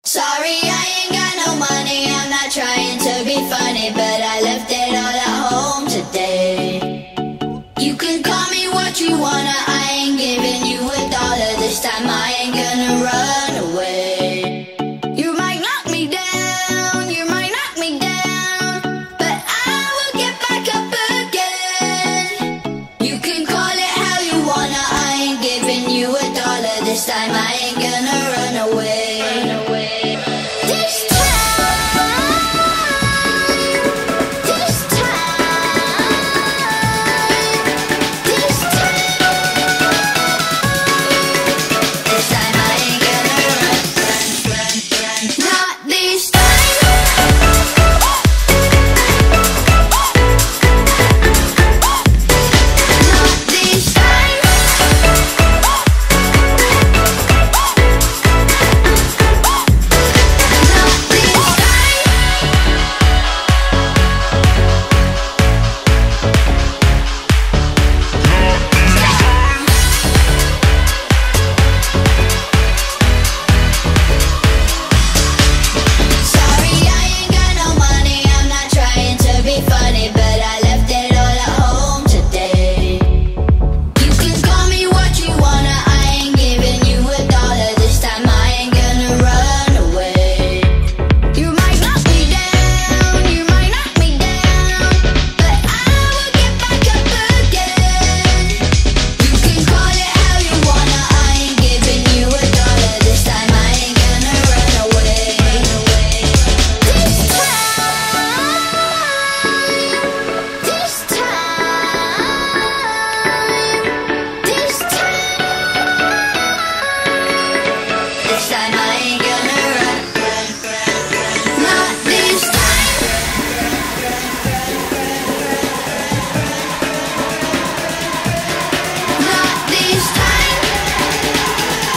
Sorry, I ain't got no money, I'm not trying to be funny, but I left it all at home today. You can call me what you wanna, I ain't giving you $1 this time, I ain't gonna run away. You might knock me down, you might knock me down, but I will get back up again. You can call it how you wanna, I ain't giving you $1 this time, I ain't gonna run away.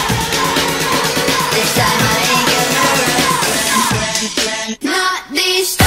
Not this